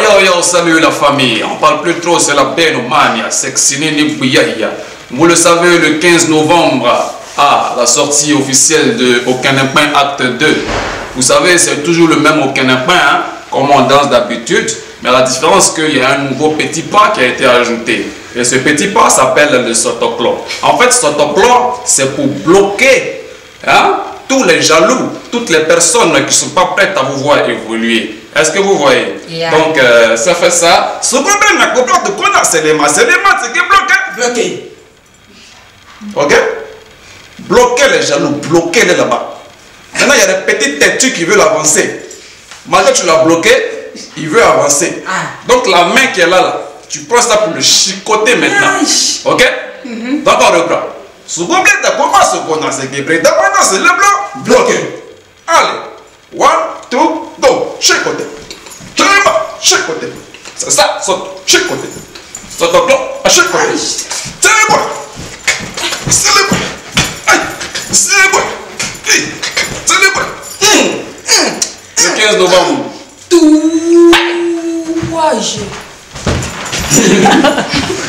yo, salut la famille. On parle plus trop, c'est la Benomania, Sexinini Bouyaïa. Vous le savez, le 15 novembre, la sortie officielle de Aucun-Impin Acte 2. Vous savez, c'est toujours le même Aucun-Impin, hein, comme on danse d'habitude. Mais la différence, c'est qu'il y a un nouveau petit pas qui a été ajouté. Et ce petit pas s'appelle le Sotoclo. En fait, Sotoclo, c'est pour bloquer, hein, tous les jaloux, toutes les personnes qui ne sont pas prêtes à vous voir évoluer. Est-ce que vous voyez? Yeah. Donc, ça fait ça. Ce problème, la complète de quoi, c'est les maths qui bloquent. Bloqué. Ok? Bloquez les jaloux, bloquez-les là-bas. Maintenant, il y a des petites têtus qui veulent avancer. Malgré que tu l'as bloqué, il veut avancer. Donc, la main qui est là, tu prends ça pour le chicoter maintenant. Ok? Donc, on reprend. Ce problème, comment ce qu'on a, c'est que maintenant, c'est le blanc bloqué. Allez. 1, 2, go. Chicoter. Chicoter. C'est ça, saute. Chicoter. Saute au blanc. Chicoter. C'est le bois. C'est le bois. Aïe. C'est le bois. C'est le bois. Le 15 novembre. Tout.